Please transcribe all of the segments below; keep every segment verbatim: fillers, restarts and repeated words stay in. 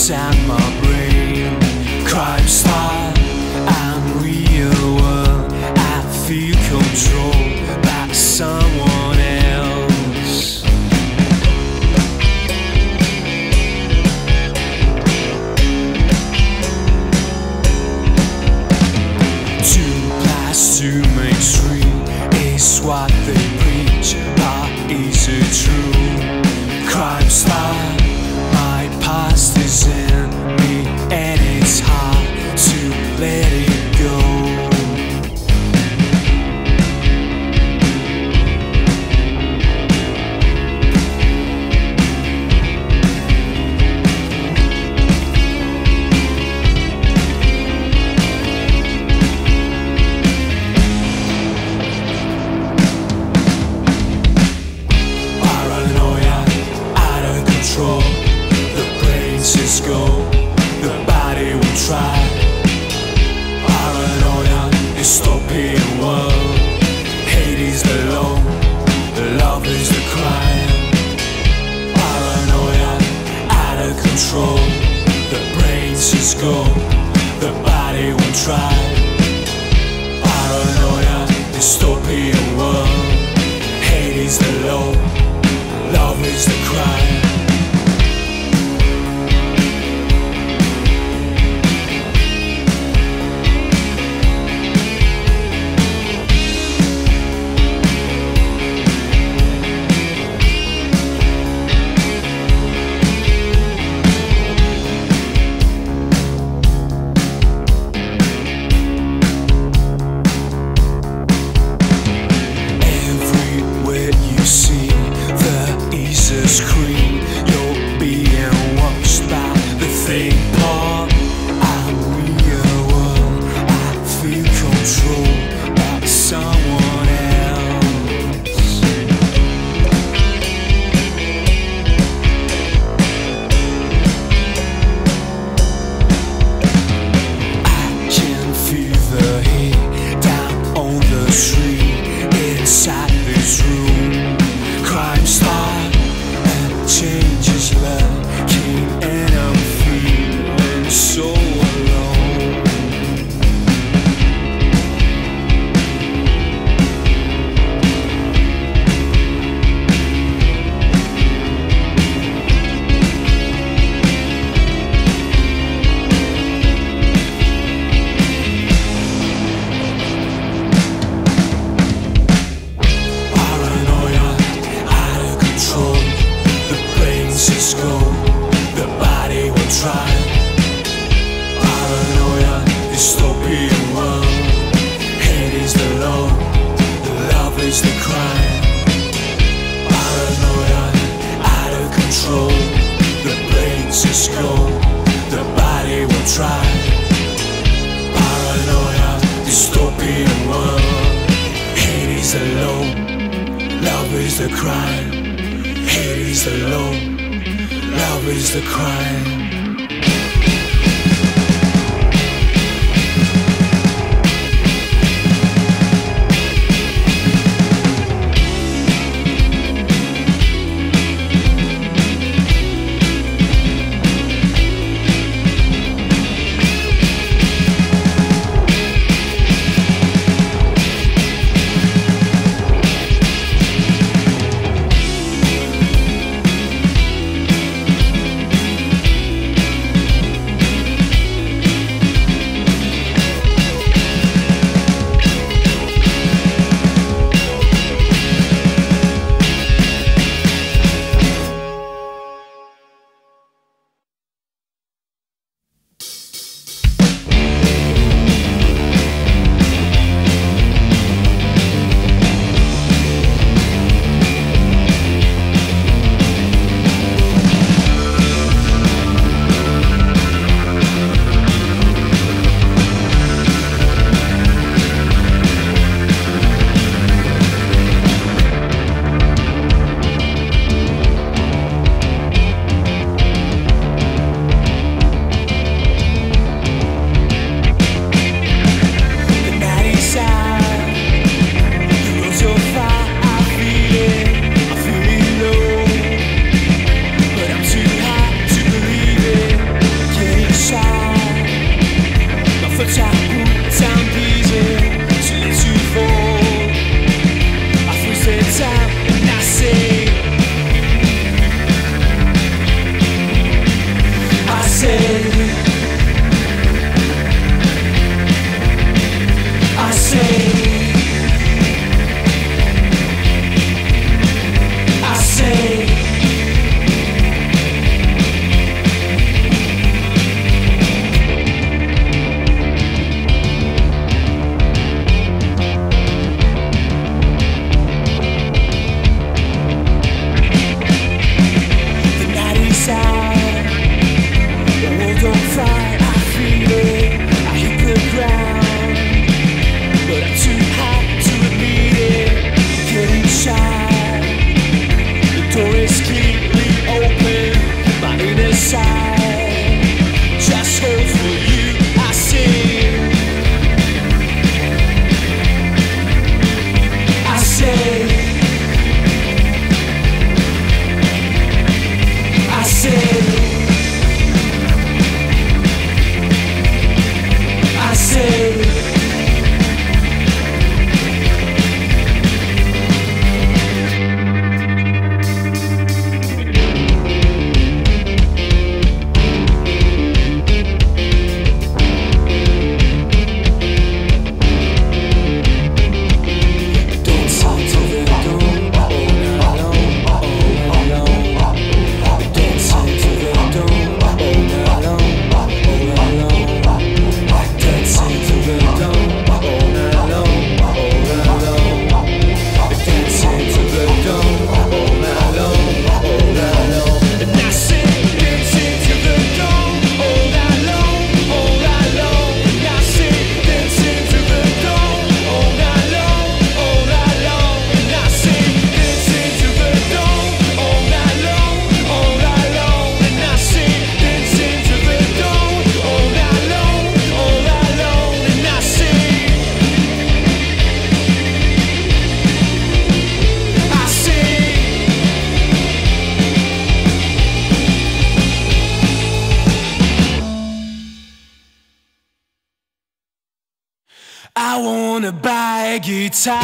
inside my brain. Crime style and real world, I feel controlled by someone else. Two plus two makes three is what they preach, but is it true? Crime style, my past is in me, and it's hard to let it go. Paranoia, out of control. The brain says go, the body will try. Paranoia, dystopian world. Hate is the law, love is the crime. Paranoia, out of control. The brain says go, the body will try. Paranoia, dystopian world. Hate is the law, love is the crime. Everywhere you see there is a screen. You're being watched by the thing part. I'm real world, I feel controlled by someone else. I can feel the heat down on the street, inside this room. Crime style and changes lurking, and I'm feeling so alone. Paranoia, out of control. The brain says go, the body will try. Paranoia, dystopian world. Hate is the law, love is the crime. Paranoia, out of control. The brain says go, the body will try. Paranoia, dystopian world. Hate is the law, love is the crime. Hate is the law, love is the crime. sound and I say, I say, I say, I say. I wanna buy a guitar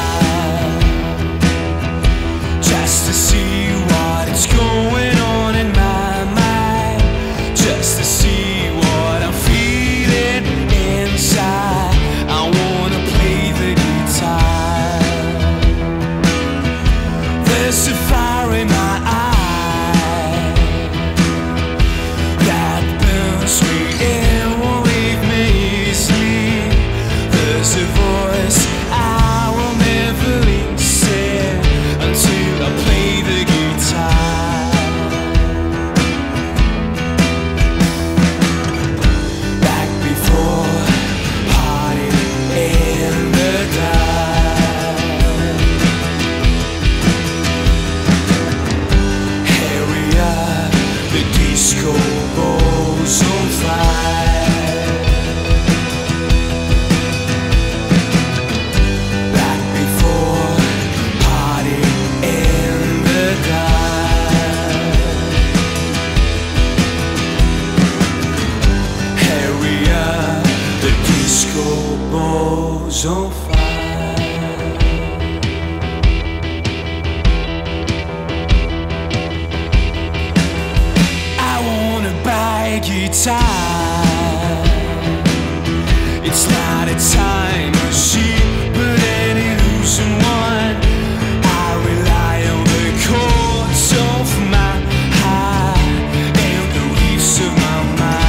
just to see what is going on in my mind, just to see what I'm feeling inside. I wanna play the guitar. There's a fire in my eye that burns me and won't leave me asleep. There's a voice I will never listen until I play the guitar. Back before party in the dark, hurry up, the disco ball's on fire. On fire. I wanna buy a guitar. It's not a time machine, but an illusion one. I rely on the chords of my heart and the leaves of my mind.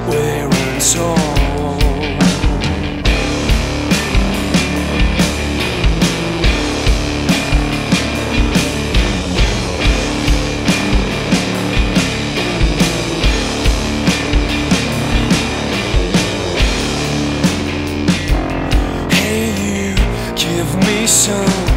we're untold. Hey, you give me some